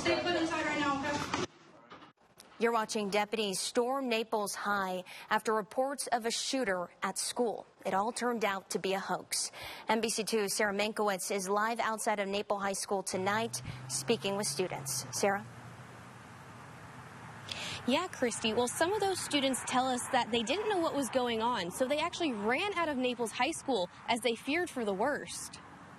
stay put inside right now, okay? You're watching deputies storm Naples High after reports of a shooter at school. It all turned out to be a hoax. NBC2's Sarah Mankiewicz is live outside of Naples High School tonight, speaking with students. Sarah? Yeah, Christy. Well, some of those students tell us that they didn't know what was going on, so they actually ran out of Naples High School as they feared for the worst.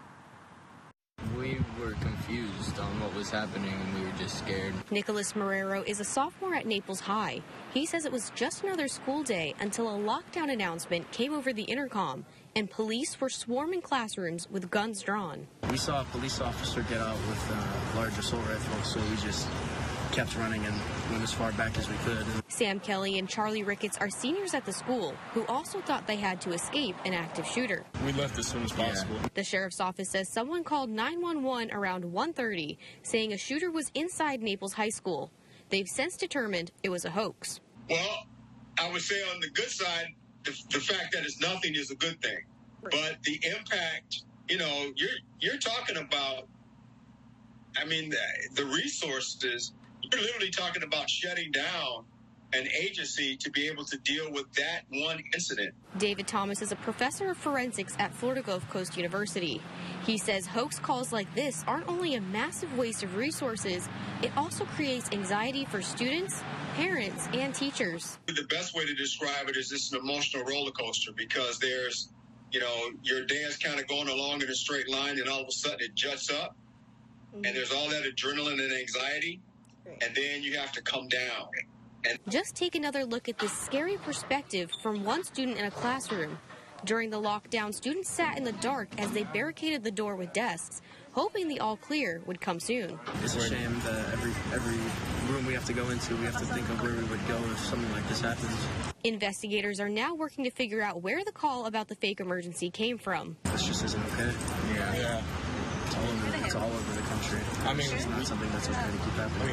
We were confused on what was happening and we were just scared. Nicholas Marrero is a sophomore at Naples High. He says it was just another school day until a lockdown announcement came over the intercom and police were swarming classrooms with guns drawn. We saw a police officer get out with a large assault rifle, so we just kept running and went as far back as we could. Sam Kelly and Charlie Ricketts are seniors at the school who also thought they had to escape an active shooter. We left as soon as possible. Yeah. The sheriff's office says someone called 911 around 1:30 saying a shooter was inside Naples High School. They've since determined it was a hoax. Well, I would say on the good side, the fact that it's nothing is a good thing. Right. But the impact, you know, you're talking about, I mean, the resources. You're literally talking about shutting down an agency to be able to deal with that one incident. David Thomas is a professor of forensics at Florida Gulf Coast University. He says hoax calls like this aren't only a massive waste of resources, it also creates anxiety for students, parents, and teachers. The best way to describe it is this an emotional roller coaster because there's, you know, your day is kind of going along in a straight line and all of a sudden it juts up and there's all that adrenaline and anxiety. And then you have to come down. And just take another look at this scary perspective from one student in a classroom. During the lockdown, students sat in the dark as they barricaded the door with desks, hoping the all clear would come soon. It's a shame that every room we have to go into, we have to think of where we would go if something like this happens. Investigators are now working to figure out where the call about the fake emergency came from. This just isn't okay. Yeah. It's all over the country. I mean, it's not something that's okay to keep happening.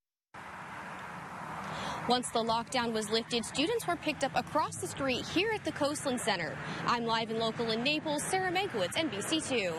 Once the lockdown was lifted, students were picked up across the street here at the Coastland Center. I'm live and local in Naples, Sarah Mankiewicz, NBC2.